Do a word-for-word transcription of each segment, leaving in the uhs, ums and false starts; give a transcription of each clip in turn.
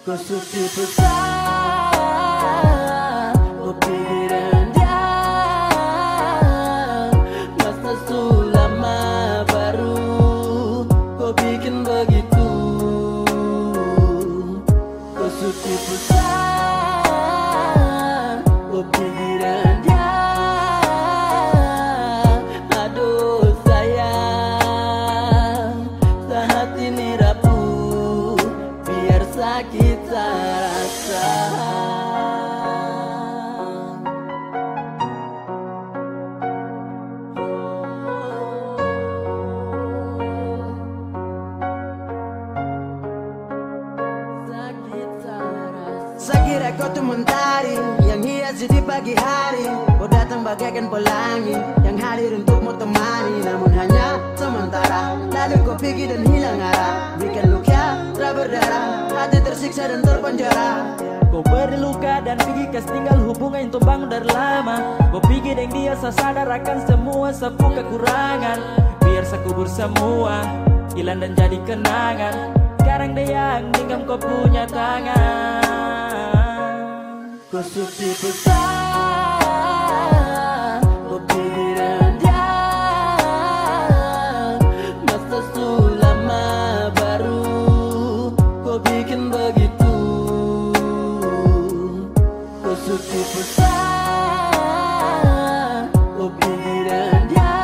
Kau suci besar, kau pikiran dia. Masa sulama baru kau bikin begitu. Kau suci besar, kau pikiran dia. Aduh sayang, saat ini rapuh, biar sakit terasa. Sakira kau tuh mentari yang hiasi di pagi hari. Kau datang bagaikan pelangi yang hadir untuk mau temani, namun hanya sementara. Lalu kau pergi dan hilang arah, bikin luka tak berdarah, hati tersiksa dan terpenjara. Kau beri luka dan pergi kas tinggal hubungan itu bangun dari lama. Kau pergi dan dia sadar akan semua sepu kekurangan. Biar sekubur semua hilang dan jadi kenangan. Sekarang dia yang genggam kau punya tangan. Kau suci besar, kau pikiran dia. Masa sulama baru kau bikin begitu. Kau suci besar, kau pikiran dia.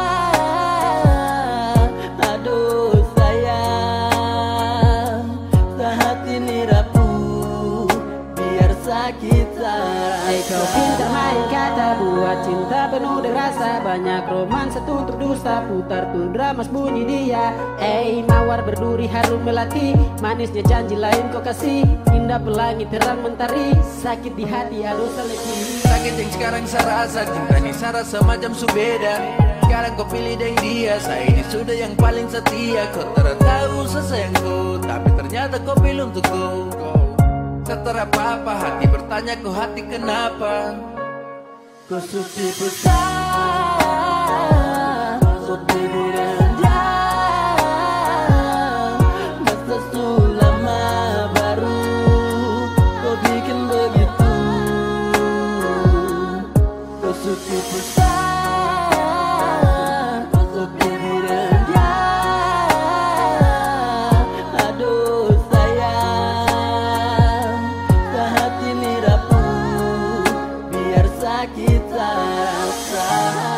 Aduh sayang, saat ini rapuh, biar sakit terasa. Hey, kau pintar main kata, buat cinta penuh dengan rasa. Banyak romansa tutur dusta, putar tuh drama bunyi dia. Eh, mawar berduri harum melati, manisnya janji lain kau kasih. Indah pelangi terang mentari, sakit di hati aduh seleki. Sakit yang sekarang saya rasa, cinta ini saya rasa macam subeda. Sekarang kau pilih dengan dia, saya ini sudah yang paling setia. Kau tak tahu sesayangku, tapi ternyata kau pilih untukku. Setelah apa-apa hati bertanya, kau hati kenapa? Kau suci besar, kau pikiran dia. Masa sulama baru kau bikin begitu. Kau suci besar, kau pikiran dia. Aduh sayang, saat ini rapuh, biar sakit terasa.